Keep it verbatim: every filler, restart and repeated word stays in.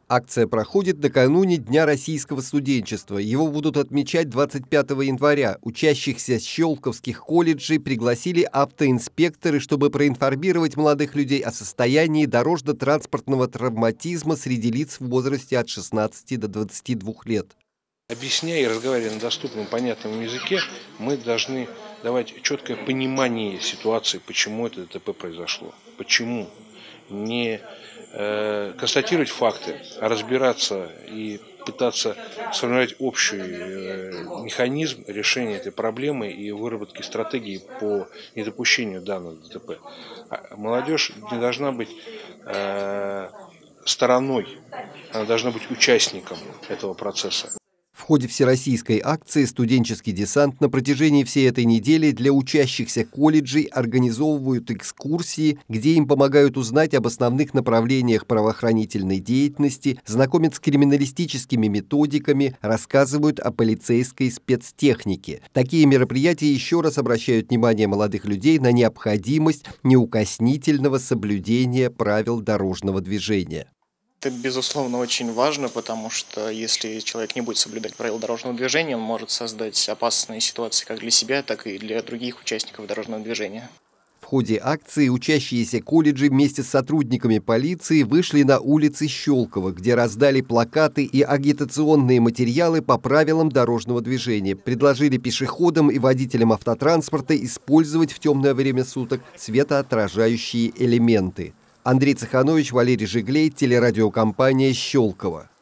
Акция проходит накануне Дня российского студенчества. Его будут отмечать двадцать пятого января. Учащихся щелковских колледжей пригласили автоинспекторы, чтобы проинформировать молодых людей о состоянии дорожно-транспортного травматизма среди лиц в возрасте от шестнадцати до двадцати двух лет. Объясняя и разговаривая на доступном, понятном языке, мы должны давать четкое понимание ситуации, почему это ДТП произошло. Почему? Не э, констатировать факты, а разбираться и пытаться сформировать общий э, механизм решения этой проблемы и выработки стратегии по недопущению данного ДТП. А молодежь не должна быть э, стороной, она должна быть участником этого процесса. В ходе всероссийской акции «Студенческий десант» на протяжении всей этой недели для учащихся колледжей организовывают экскурсии, где им помогают узнать об основных направлениях правоохранительной деятельности, знакомят с криминалистическими методиками, рассказывают о полицейской спецтехнике. Такие мероприятия еще раз обращают внимание молодых людей на необходимость неукоснительного соблюдения правил дорожного движения. Это, безусловно, очень важно, потому что если человек не будет соблюдать правила дорожного движения, он может создать опасные ситуации как для себя, так и для других участников дорожного движения. В ходе акции учащиеся колледжи вместе с сотрудниками полиции вышли на улицы Щелково, где раздали плакаты и агитационные материалы по правилам дорожного движения, предложили пешеходам и водителям автотранспорта использовать в темное время суток светоотражающие элементы. Андрей Цеханович, Валерий Жиглей, телерадиокомпания «Щелково».